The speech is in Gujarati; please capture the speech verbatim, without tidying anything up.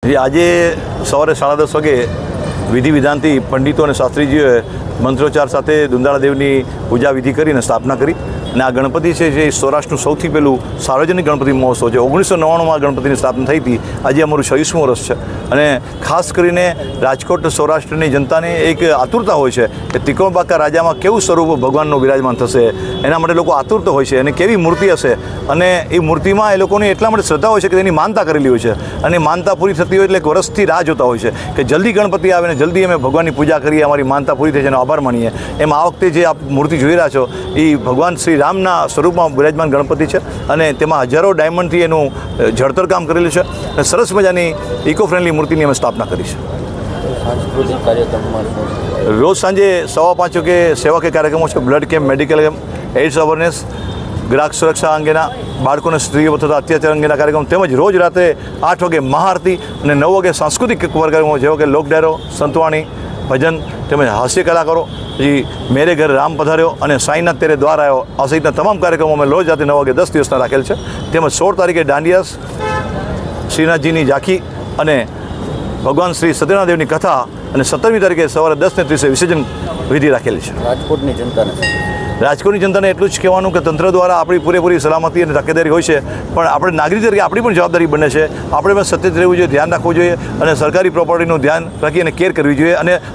આજે સવારે સાડા દસ વાગે વિધિ વિધાનથી પંડિતો અને શાસ્ત્રીજીઓએ મંત્રોચ્ચાર સાથે દુંદાળા દેવની પૂજા વિધિ કરીને સ્થાપના કરી અને આ ગણપતિ છે જે સૌરાષ્ટ્રનું સૌથી પહેલું સાર્વજનિક ગણપતિ મહોત્સવ છે. ઓગણીસો નવ્વાણુંમાં ગણપતિની સ્થાપના થઈ હતી. આજે અમારું છવ્વીસમું વર્ષ છે અને ખાસ કરીને રાજકોટ સૌરાષ્ટ્રની જનતાને એક આતુરતા હોય છે કે ત્રિકોણબાકા રાજામાં કેવું સ્વરૂપ ભગવાનનું વિરાજમાન થશે. એના માટે લોકો આતુરતા હોય છે અને કેવી મૂર્તિ હશે અને એ મૂર્તિમાં એ લોકોની એટલા માટે શ્રદ્ધા હોય છે કે તેની માનતા કરેલી હોય છે અને માનતા પૂરી થતી હોય એટલે એક વર્ષથી રાહ જોતા હોય છે કે જલ્દી ગણપતિ આવે ને જલ્દી અમે ભગવાનની પૂજા કરીએ, અમારી માનતા પૂરી થઈ છે એનો આભાર માનીએ. એમ આ વખતે જે આપ મૂર્તિ જોઈ રહ્યા છો એ ભગવાન શ્રી રામના સ્વરૂપમાં બિરાજમાન ગણપતિ છે અને તેમાં હજારો ડાયમંડથી એનું જળતર કામ કરેલું છે અને સરસ મજાની ઇકો ફ્રેન્ડલી મૂર્તિની અમે સ્થાપના કરી છે. રોજ સાંજે સવા પાંચ વાગે સેવાકીય કાર્યક્રમો છે. Blood camp, medical camp, AIDS awareness, ગ્રાહક સુરક્ષા અંગેના, બાળકોને સ્ત્રીઓ થતા અત્યાચાર અંગેના કાર્યક્રમ, તેમજ રોજ રાત્રે આઠ વાગે મહાઆરતી અને નવ વાગે સાંસ્કૃતિક કાર્યક્રમો જેવા કે લોકડાયરો, સંતવાણી, ભજન તેમજ હાસ્ય કલાકારો, પછી મેરે ઘર રામ પધાર્યો અને સાંઈનાથ તેરે દ્વાર આવ્યો આ સહિતના તમામ કાર્યક્રમો અમે રોજ રાત્રે નવ વાગે દસ દિવસના રાખેલ છે. તેમજ સોળ તારીખે દાંડિયાસ, શ્રીનાથજીની ઝાંખી અને ભગવાન શ્રી સત્યનારાયણ દેવની કથા અને સત્તરમી તારીખે સવારે દસ ને ત્રીસે વિસર્જન વિધિ રાખેલી છે. રાજકોટની જનતાને રાજકોટની જનતાને એટલું જ કહેવાનું કે તંત્ર દ્વારા આપણી પૂરેપૂરી સલામતી અને તકેદારી હોય છે, પણ આપણે નાગરિક તરીકે આપણી પણ જવાબદારી બને છે. આપણે પણ સચેત રહેવું જોઈએ, ધ્યાન રાખવું જોઈએ અને સરકારી પ્રોપર્ટીનું ધ્યાન રાખી અને કેર કરવી જોઈએ અને